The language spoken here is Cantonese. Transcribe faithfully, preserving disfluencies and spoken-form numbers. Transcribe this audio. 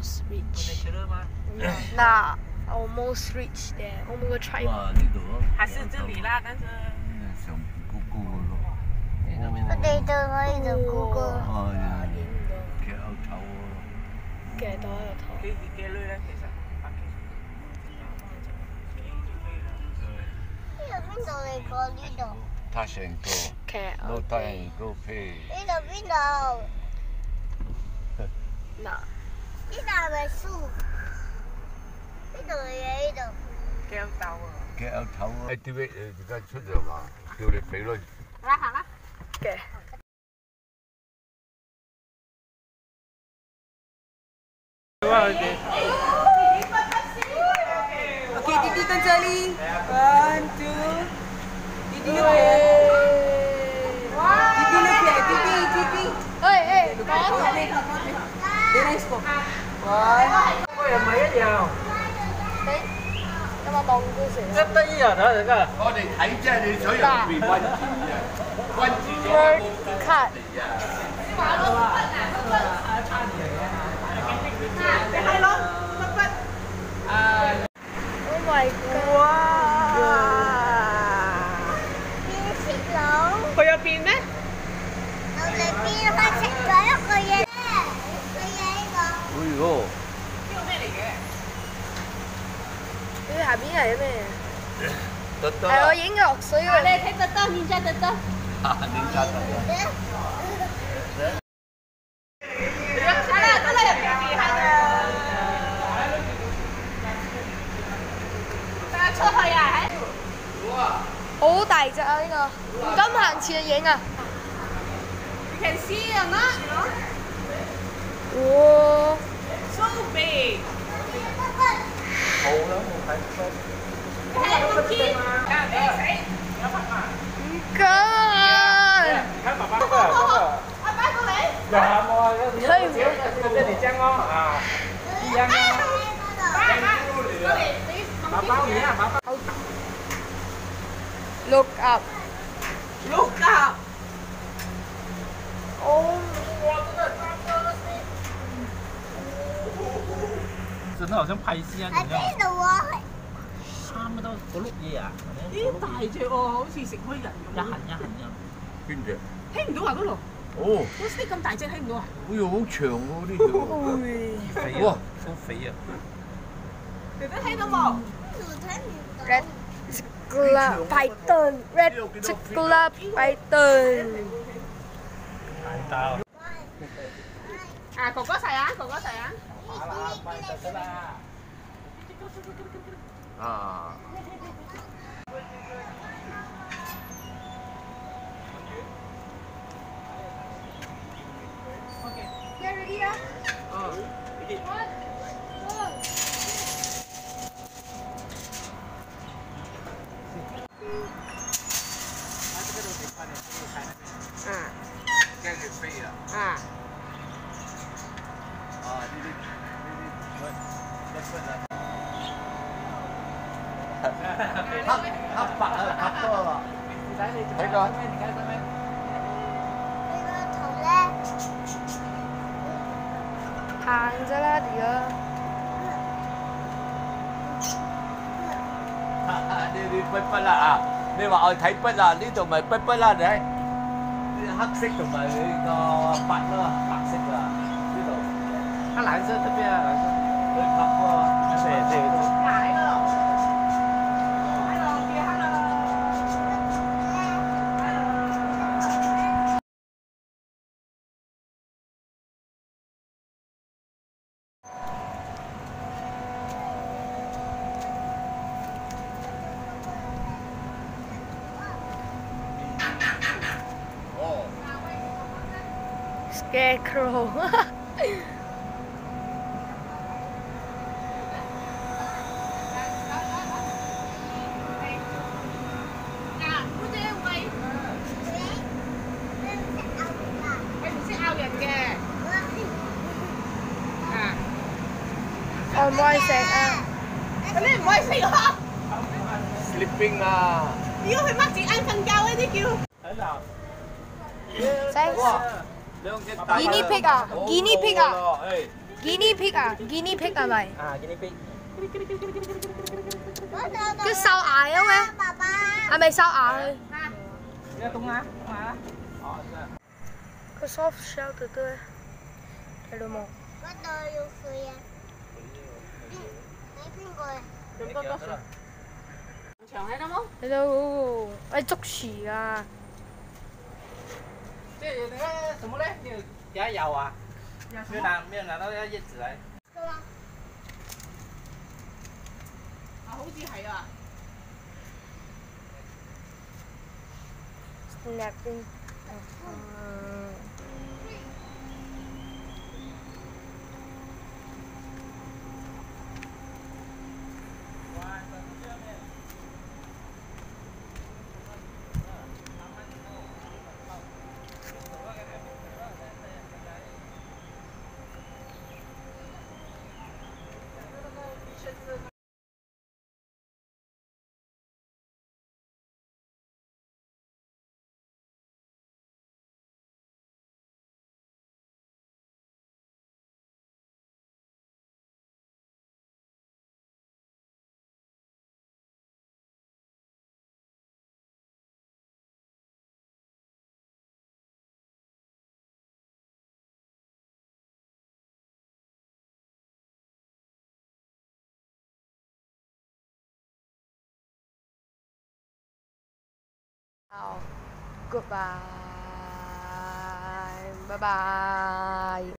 almost reach. Nah, almost reached there. Oh my god, try. 哇，呢度还是这里啦，但是上邊高高嘅咯。 我哋就可以就嗰個。 哦，騎後頭喎。 騎到喺度頭。 幾幾幾累咧？其實百幾。 呢度邊度嚟過呢度？ 他成個。 騎。 都得人個屁。 呢度邊度？ 嗱。 呢度係咪樹？呢度嘅嘢呢度。 幾有鬥啊！ 騎後頭啊！誒點解誒而家出咗嘛？叫你俾咯。 好啦，好啦。 嘅。 OK， 弟弟跟这里 ，one two， 弟弟又撇，弟弟又撇，弟弟弟弟， 哎哎， 講講你講講你，你嚟講，喂，個人唔係一樣， 你有冇望過先？ 真得意啊！睇下家， 我哋睇即係你想入邊溫住嘅，溫住咗。 Word cut。 係咯，乜乜？啊 Oh my god！ 哇！ 變色佬。 佢有變咩？ 我哋變翻色咗一個嘢咧，個嘢呢個。 哎呦！ 呢個咩嚟嘅？ 呢下邊係咩？ 得得。 係我影落水嘅。 你睇得得，你真得得。 啊，你揸得得。 好大隻啊！呢個唔敢行前去影啊！ You can see or not? 哇 So big. 好啦，我睇出。 睇個天，啊你死，有乜啊？ 唔敢啊！ 睇爸爸過嚟，爸爸，阿爸過嚟。兩個啊， 所以唔這這裡將哦啊，一樣啊。爸爸，過嚟，爸爸你啊，爸爸。 Look up. Look up. 哦， 真的好像拍戲啊！ 喺邊度啊？ 差唔多嗰碌嘢啊！ 咦大隻喎，好似食開人咁。 一痕一痕咁。 邊隻？ 聽唔到啊嗰度。 哦。 好似咁大隻睇唔到啊。 哎呦，好長喎呢條。 肥啊！好肥啊！ 你都睇到冇？ 我睇唔到。 Red chocolate python. Red chocolate python. 睇到。 啊哥哥細啊，哥哥細啊。 啊。 Get ready 啊！ 嗯。 驚佢飛啊！ 啊。 啊呢啲呢啲乜乜乜啊！黑黑白啊，黑多啊！睇個。 你個頭咧？ 行啫啦，而家。 呢啲筆筆啦啊！你話我睇筆啊？呢度咪筆筆啦，你睇。黑色同埋你個白啦，白色啊，呢度。 它藍色特別啊，藍色。 佢白喎。 對對。 來了，來了，別喊了。 哦。 Scarecrow. Ôi môi sẹt à. Cái này môi sẹt hả? Sleeping à. Nếu phải mắc chị ăn phân cao ấy thì kêu. Thanks. Guinea pig à? Guinea pig à? Guinea pig 啊，Guinea pig 係咪？ 啊，guinea pig。 叫獸牙啊咩？ 爸爸， 係咪獸牙佢？ 呢個東啊，東啊。哦，真係。 個 soft shell 對對，睇到冇？ 嗰度要水啊！你邊個啊？ 咁多多水。長喺度冇？ 睇到，係捉樹啊！ 這那個什麼嘞？你有給它咬啊？沒有拿，沒有拿到那葉子來。 係嘛？ 啊，好似係啊。 Snapping。Goodbye. Bye bye.